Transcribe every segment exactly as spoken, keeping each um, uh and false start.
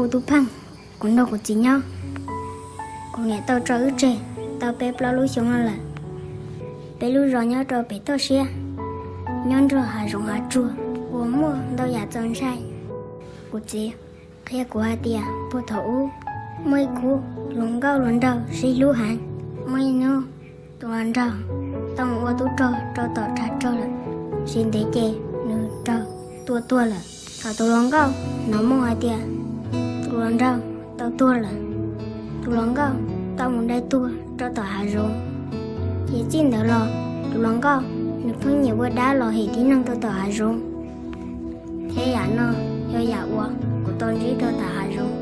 ô tu phăng cũng đâu có chỉ nhau cũng nghe tao trở trẻ tao bé bao lúa xuống là bé lúa rồi nhau rồi bé tao xe nhon rồi hà rong hà chua của mua đâu giả chân sai của chị khi của hai tia bộ thấu mấy cú luôn cao luôn đầu xí lúa hàng mấy nó tụi ăn đầu tao mua tú trò trò tỏ trà trò là xin để chè nửa trò tua tua là thảo tụi luôn cao nó mua hai tia tụi ăn đầu tao tua là tụi luôn cao tao muốn đây tua cho tỏ hà rong chỉ xin đỡ lo tụi luôn cao nếu không nhiều bữa đá lo thì tí năng tao tỏ hà rong thế giả nó do giả quá của tôi chỉ cho tỏ hà rong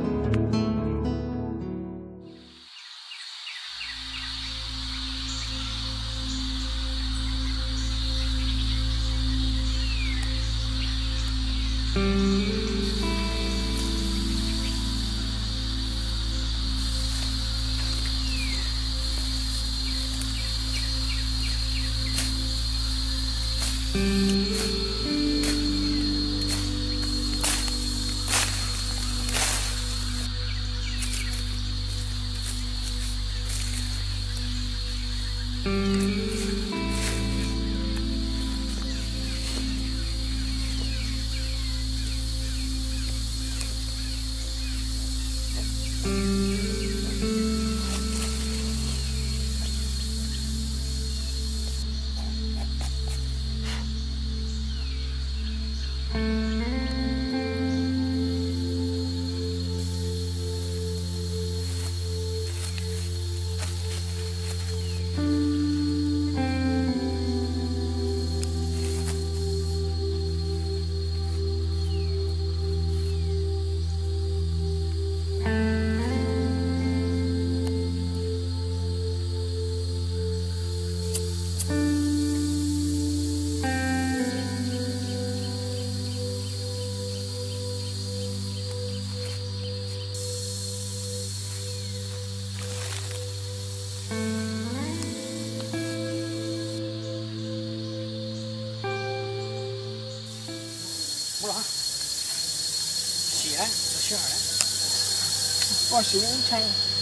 có xíu chay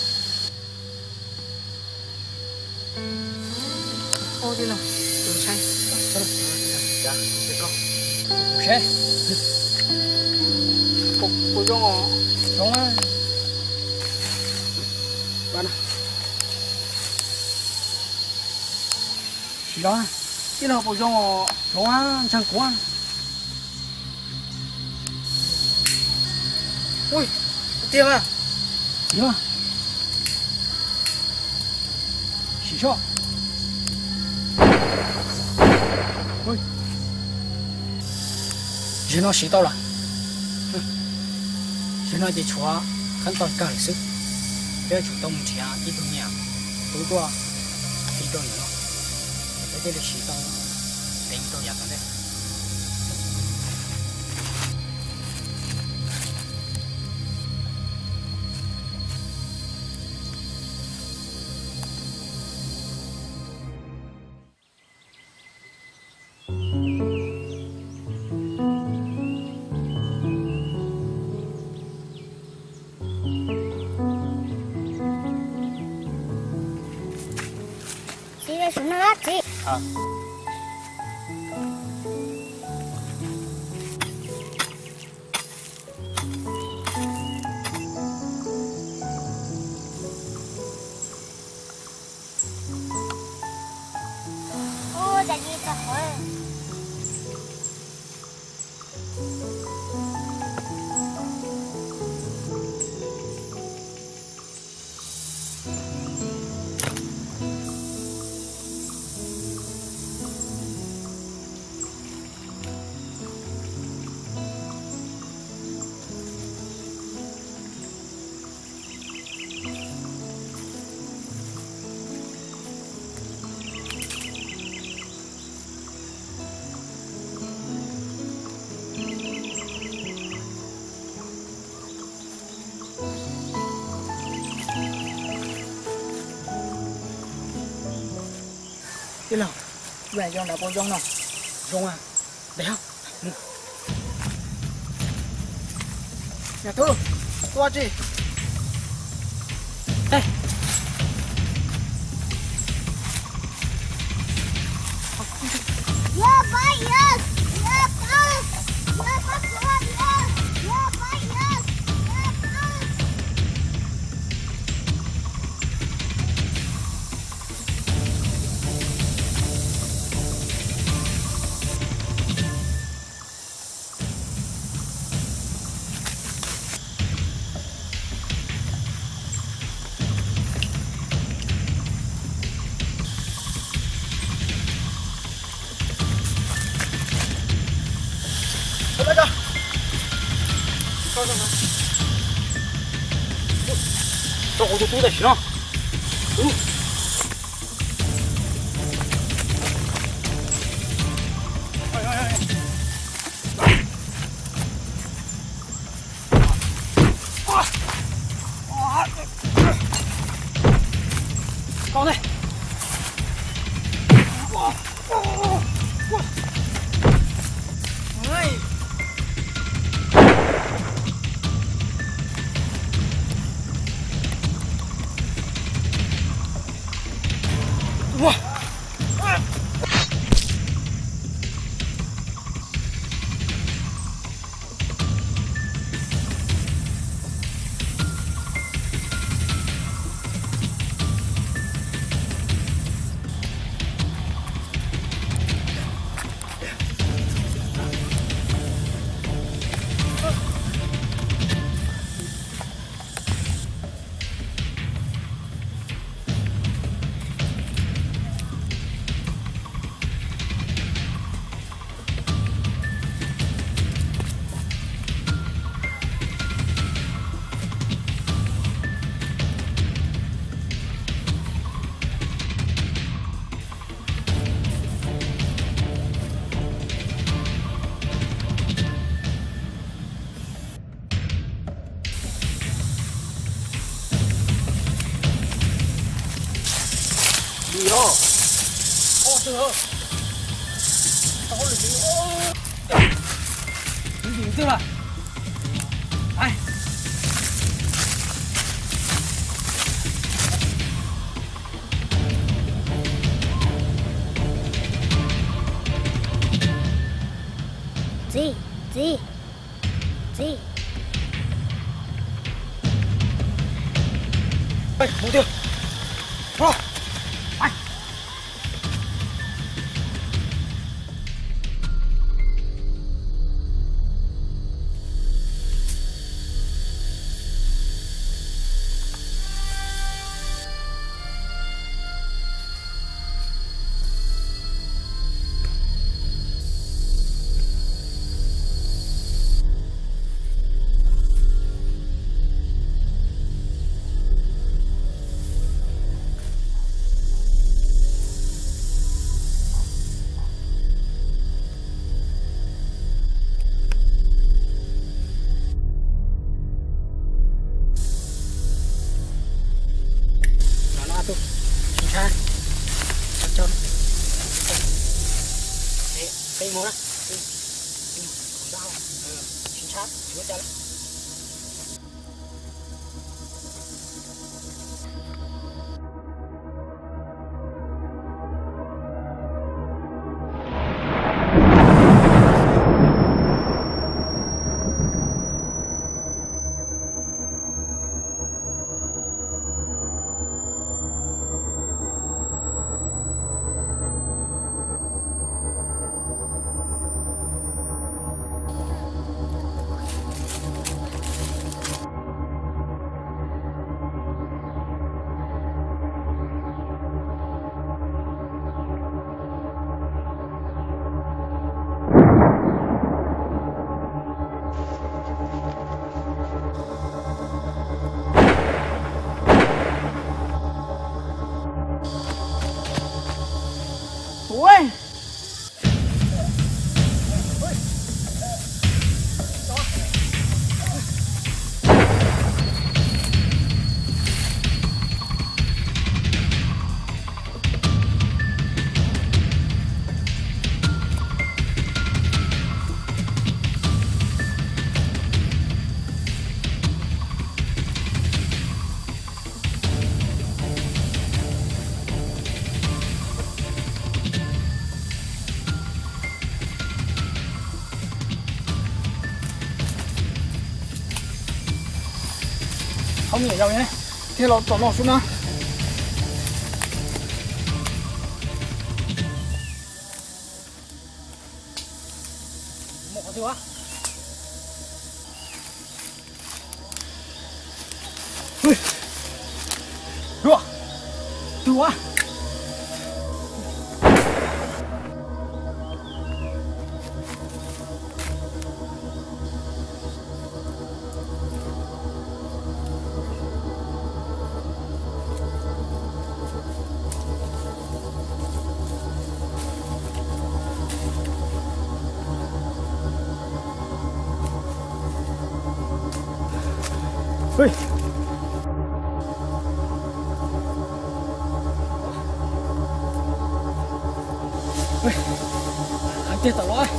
ô đi nào đường chay dạ được không ok cô cô cho ngò đúng á bạn gì đó cái nào cô cho ngò đúng á chẳng quá ui tiêu à gì mà洗笑ôi giờ nó洗到了现在的车看到干事不要主动讲一种样不过一种人了在这里洗到领导也干的啊。 哦，在这个好。 Đi nào, về cho nó con rong nào, rong à, để không? Nhà tôi. 多这。哎。 Ya bayas, ya pas, ya pas ya, ya bayas, ya pas. 来来着，上上上，这我就堆在西上，走。哎哎哎！啊啊！高内！哇哇哇！哎！ 哇！哎！你哦，哦这个，到了你哦，你顶对吧？哎， 走走走。 哎，目标，好。 tuh, sisa, cocok. Đấy, cây mua đó, cây, cây, không sao, sisa, chúa cha đấy. Ui. 后面要呢，给老找老鼠呢。莫好丢啊！喂，丢啊，丢啊！喂，喂，俺跌倒了啊！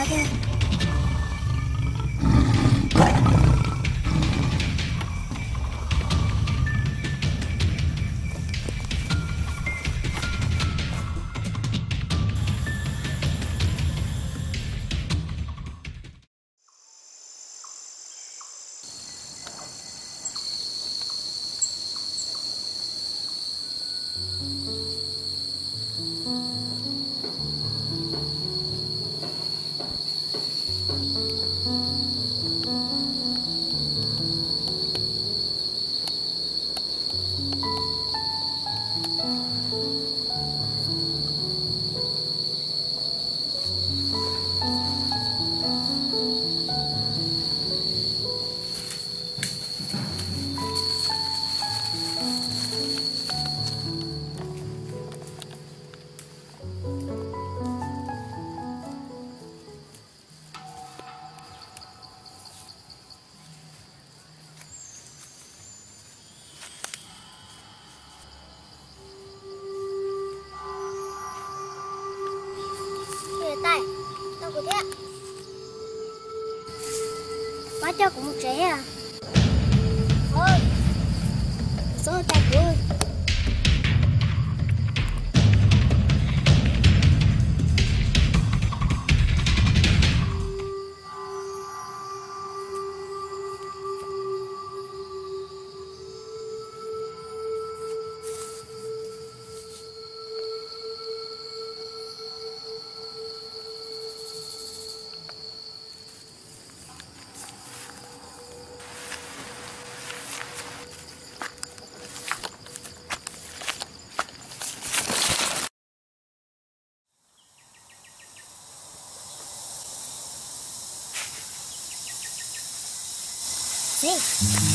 đó thế. Tay, đâu có thế. Má cho cũng trẻ à. Thôi, số tay của ơi. Sim.